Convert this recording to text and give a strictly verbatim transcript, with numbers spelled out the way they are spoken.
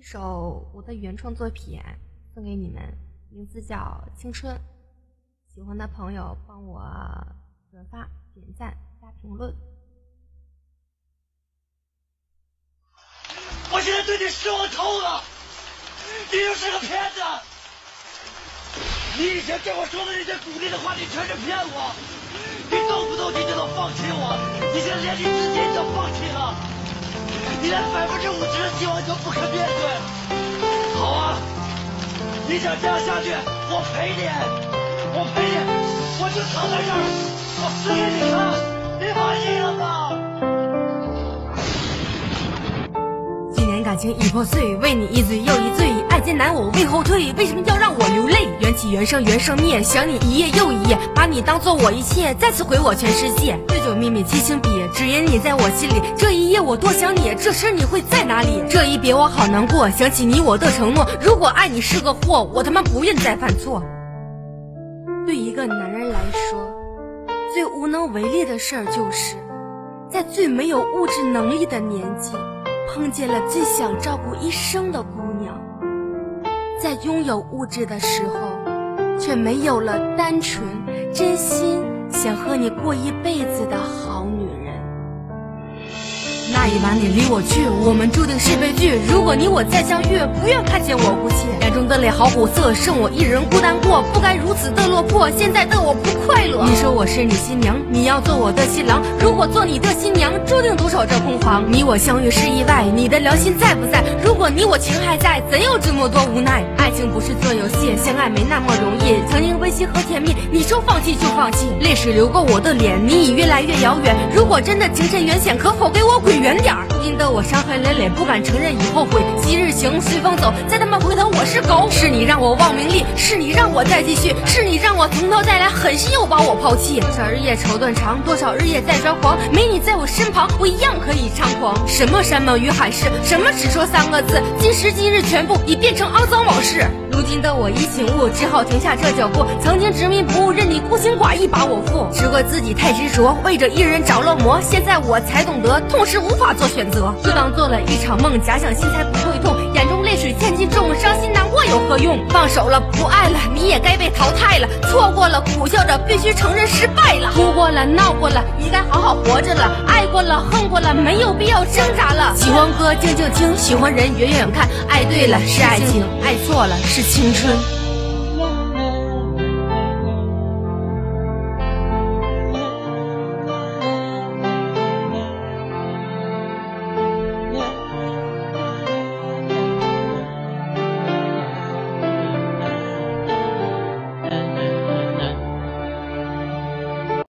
一首我的原创作品送给你们，名字叫《青春》。喜欢的朋友帮我转发、点赞、加评论。 我现在对你失望透了，你又是个骗子！你以前对我说的那些鼓励的话，你全是骗我。你动不动你就能放弃我，你现在连你自己都放弃了，你连百分之五十的希望都不肯面对。好啊，你想这样下去，我陪你，我陪你，我就躺在这儿，我死给你看，你满意了吗？ 今年感情已破碎，为你一醉又一醉，爱艰难我未后退，为什么要让我流泪？缘起缘生缘生灭，想你一夜又一夜，把你当做我一切，再次毁我全世界。对酒秘密激情笔，只因你在我心里，这一夜我多想你，这时你会在哪里？这一别我好难过，想起你我的承诺，如果爱你是个祸，我他妈不愿再犯错。对一个男人来说，最无能为力的事儿就是在最没有物质能力的年纪碰见了最想照顾一生的姑娘，在拥有物质的时候却没有了单纯真心想和你过一辈子的好女人。那一晚你离我去，我们注定是悲剧，如果你我再相遇，不愿看见我哭泣，眼中的泪好苦涩，剩我一人孤单过，不该如此的落魄，现在的我不快乐。你说我是你新娘，你要做我的新郎，如果做你的新娘，注定独守这空房。你我相遇是意外，你的良心在不在？如果你我情还在，怎有这么多无奈？爱情不是做游戏，相爱没那么容易，曾经温馨和甜蜜，你说放弃就放弃，泪水流过我的脸，你已越来越遥远，如果真的情深缘浅，可否给我滚远点儿？如今的我伤痕累累，不敢承认已后悔，昔日情随风走，再他妈回头我是狗。是你让我忘名利，是你让我再继续，是你让我从头再来，狠心又把我抛弃。多少日夜愁断肠，多少日夜在抓狂，没你在我身旁，我一样可以猖狂。什么山盟与海誓，什么只说三个字，今时今日全部已变成肮脏往事。如今的我已醒悟，只好停下这脚步，曾经执迷不悟，任你孤心寡义把我负，只怪自己太执着，为着一人着了魔，现在我才懂得痛是无法做选择，就当做了一场梦，假想心才不会痛，眼中泪水千斤重，伤心难过有何用？放手了不爱了，你也该被淘汰了，错过了苦笑着必须承认失败了，哭过了闹过了，你该好好活着了，爱过了恨过了，没有必要挣扎了。喜欢歌静静听，喜欢人远远看，爱对了是爱情，爱错了是青春。